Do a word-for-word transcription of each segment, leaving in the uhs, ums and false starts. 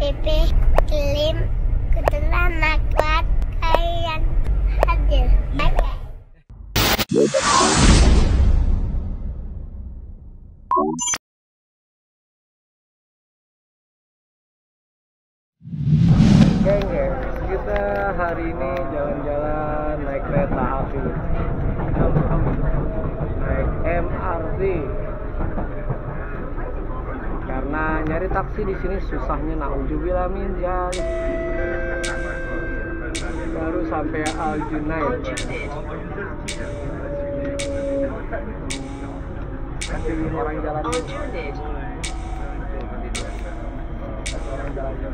Pipi, Kelim, Kuntilanak, kuat, kalian hadir. Bye-bye. Geng, guys, kita hari ini jalan-jalan naik kereta api, naik M R T. Karena nyari taksi di sini susahnya, naudzubillah min dzalik. Baru sampai Al-Junaid. Kasih orang jalan. Orang jalan.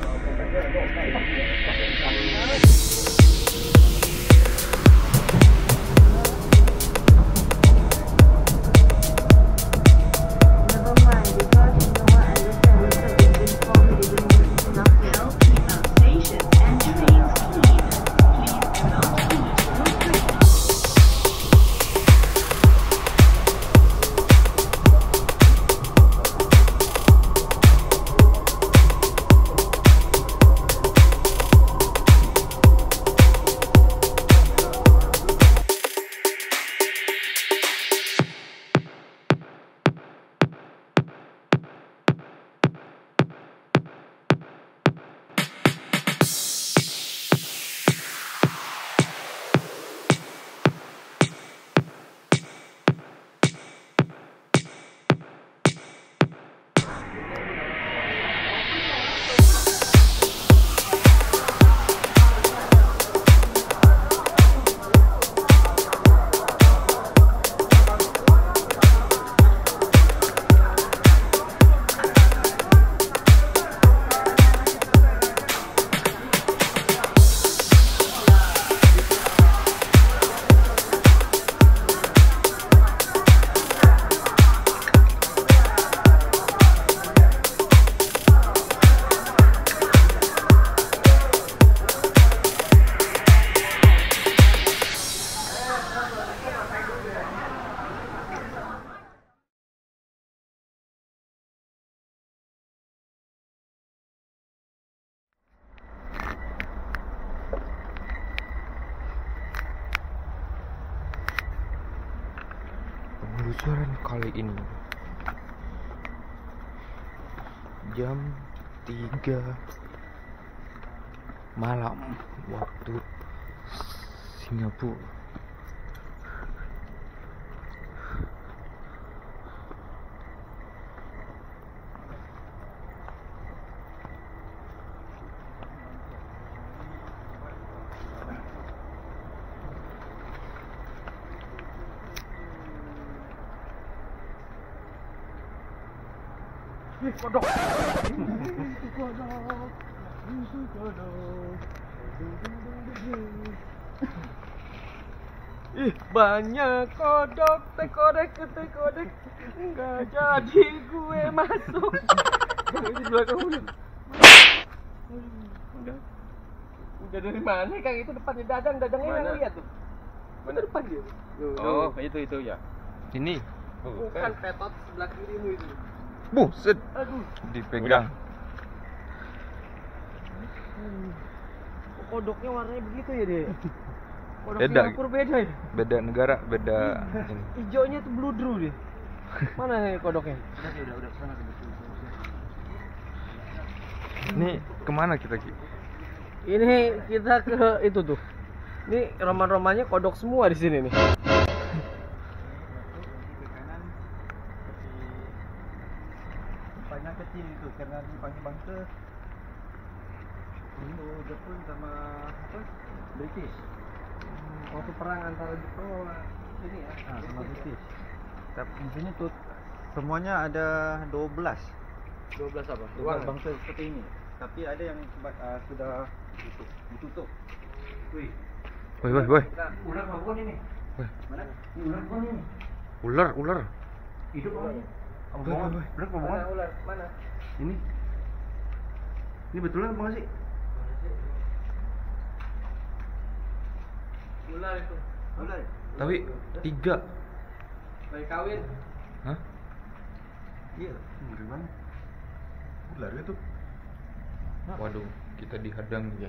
Penelusuran kali ini jam tiga malam waktu Singapura. Ih, kodok. Ih, banyak kodok, teh kodek, teh kodek. Enggak jadi gue masuk. Di belakang udah. Udah. Udah dari mana, Kang? Itu depannya Dadang, Dadangnya yang lihat tuh. Mana depan dia? Oh, itu itu ya. Ini. Bukan petot sebelah kirimu itu. Buset, Aduh. dipegang. Hmm. Kodoknya warnanya begitu ya dia? Kodok Beda. Singapura beda ya? Beda negara, beda ini. Hijaunya tuh bludru dia. Mana nih kodoknya? Udah, udah sana. Ini kemana kita, Ki? Ini kita ke itu tuh. Ini roman-romannya kodok semua di sini nih. Banyak kecil itu karena dipanggil bangsa itu Jepun sama apa? British. Waktu perang antara Jepang sama sini ya. Ah, sama British. Tapi di sini tuh semuanya ada dua belas. dua belas apa? dua belas bangsa seperti ini. Tapi ada yang uh, sudah ditutup. ditutup. Wih. Woi, woi, woi. Ular babon ini. Woi. Mana? Ini ular babon ini. Ular, ular. Hidup apa? Woi, woi, woi. Ular babon. Mana ular? Mana? Ini. Ini betulan apa nggak sih? Ular itu. Ular. Tapi tiga. Bayi kawin. Hah? Iya, dari mana? Ular itu. Waduh, kita dihadang guys.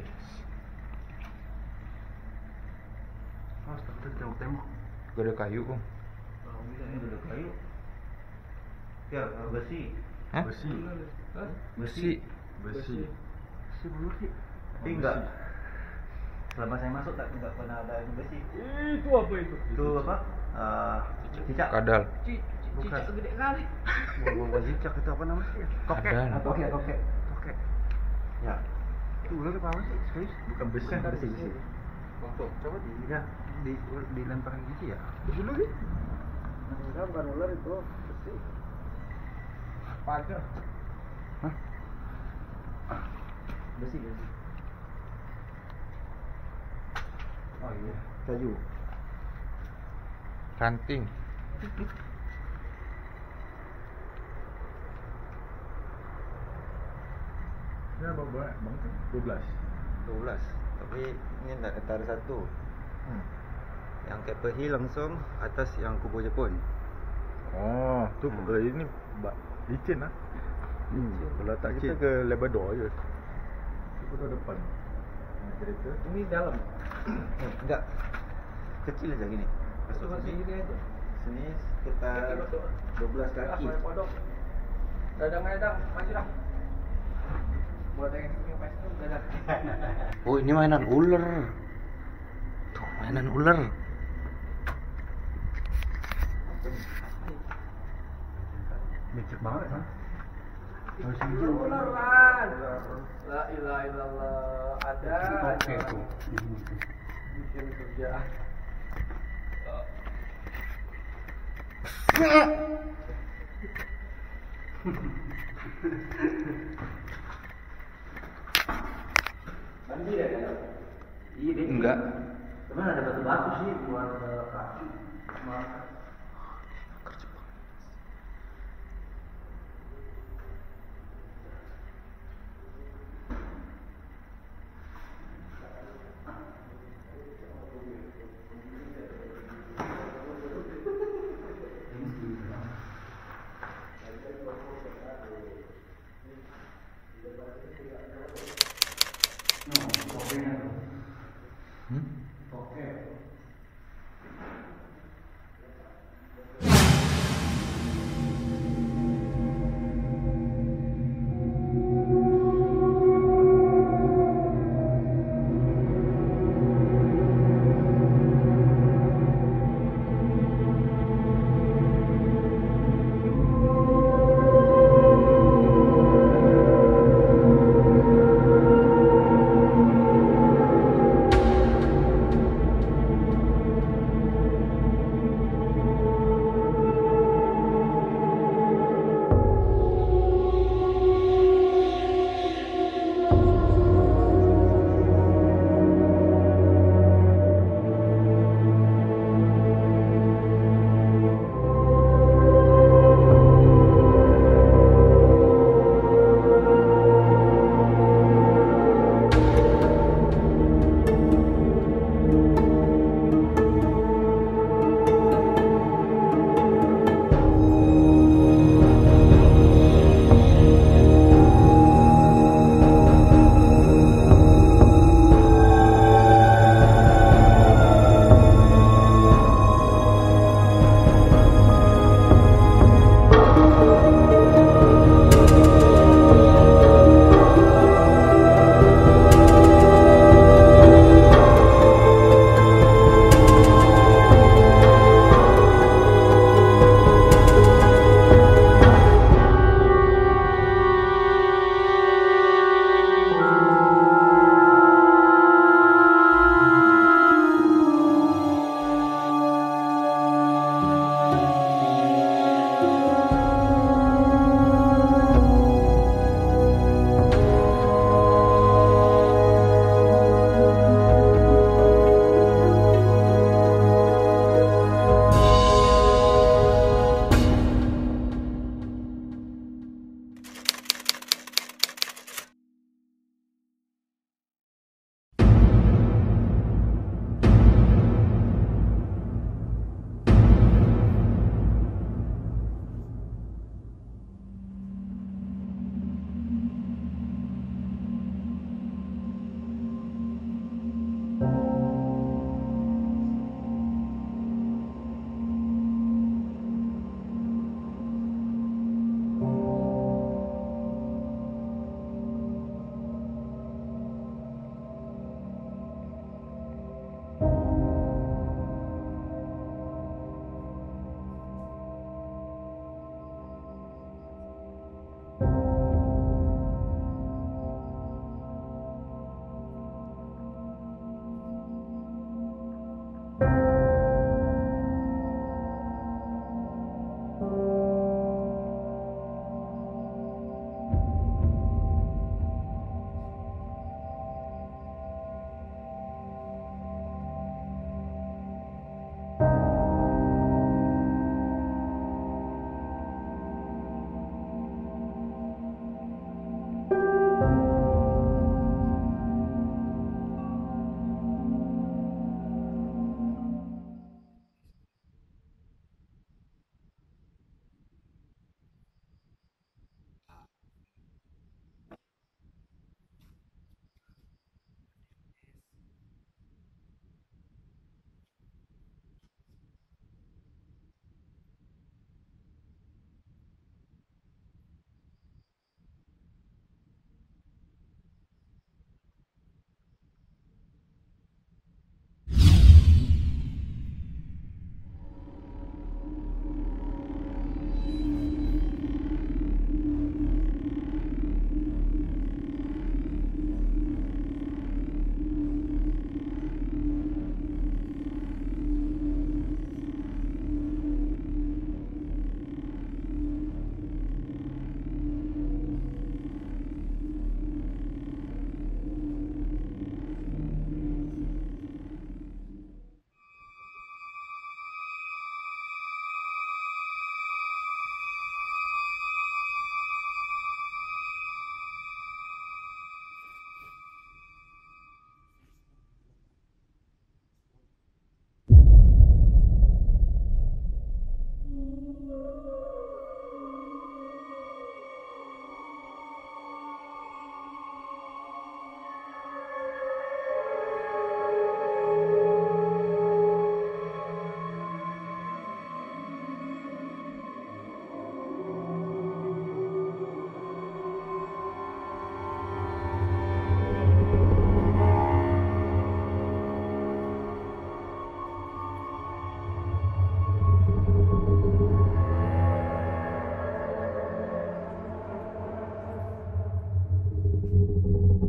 Oh, kita tembok-tembok. Gak ada kayu om. Ini udah kayu. Ya, besi. Hah? Besi. Besi. Besi. Besi dulu sih. Tapi enggak. Selama saya masuk tak enggak pernah ada yang besi. Itu apa itu? Itu apa? Eh, cicak. Kadal. Bukan. Gede kali. Bukan cicak, itu apa namanya? Kokek. Kadal. Ah, kokek, kokek. Kokek. Ya. Itu ular apa sih? Serius? Bukan besi. Bukan besi, besi. Untuk Coba di ya, di dilemparin gitu ya. dulu nih. Enggak, bukan ular itu. Besi. Pagar. Hah? Besi, besi. Oh iya, kayu. Ranting. Ya, Bang, Bang, dua belas. dua belas. Tapi ini enggak antara satu. Hmm. Yang Keppel Hill langsung atas yang Kubu Jepun. Oh, tu Hmm. hmm. ini bak licin lah. Hmm. Kalau tak kita Licin. ke Labrador je. Itu ke depan. Nah, kereta. Ini dalam. Eh, enggak. Kecil aja gini. Masuk sini. sini aja. Sini sekitar dua belas kaki. Podok. Dadang-dadang, maju dah. Buat yang ini pasti dadang. Oh, ini mainan ular. Tuh, mainan ular. Becek banget kan? Harus Ularan. La ilaha illallah. Ada. Oke aja tuh. Bikin kerjaan. Mandi ya kan? Iya deh. Enggak. Cuman ada batu-batu sih buat eh, kaki. Makan.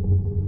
Bye.